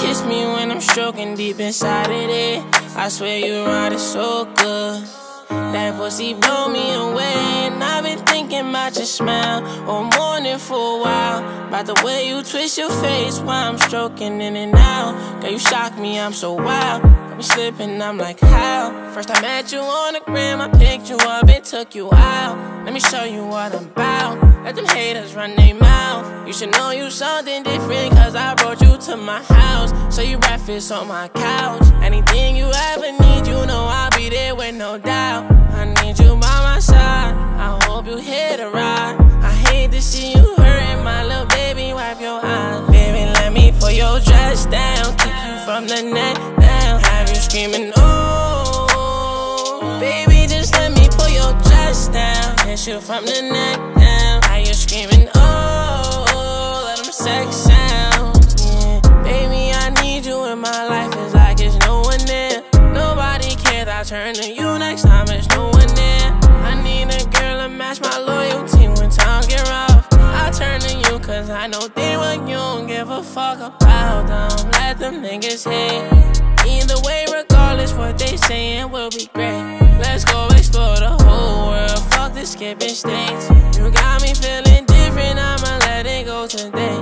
kiss me when I'm stroking deep inside of it. I swear you ride it so good. That pussy blow me away, and I've been thinking about your smile all morning for a while. About the way you twist your face while I'm stroking in and out. Girl, you shock me, I'm so wild. Got me slipping, I'm like, how? First I met you on the gram, I picked you up and took you out. Let me show you what I'm about. Let them haters run their mouth. You should know you something different, cause I brought you to my house. So you breakfast on my couch. Anything you ever need, you know I'll be there with no doubt. I need you by my side, I hope you hit a ride. I hate to see you hurting, my little baby, wipe your eyes. Baby, let me pull your dress down, kick you from the neck down, have you screaming, ooh. Baby, just let me pull your dress down, kiss you from the neck down, have you screaming, ooh. Let them sex sound, yeah. Baby, I need you in my life, it's like it's no one there. Nobody cares, I turn to you next time, it's no one there. I need a girl to match my loyalty when times get rough. I turn to you cause I know they what you don't give a fuck about. Don't let them niggas hate. Either way, regardless what they saying will be great. Let's go explore the whole world, fuck the skipping states. You got me feeling different, I'ma let it go today.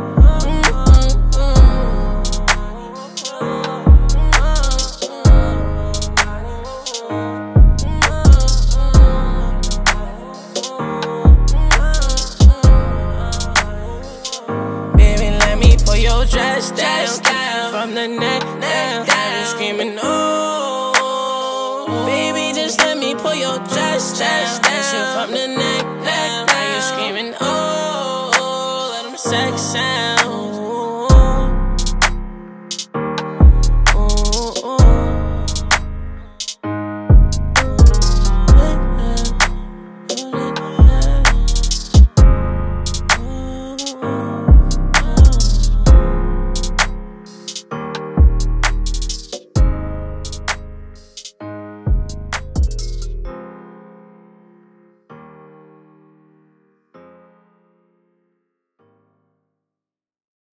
Dress down, from the neck down, have you screaming, ooh. Baby, just let me pull your dress down, you from the neck down, have you screaming, ooh. Let them sex sound.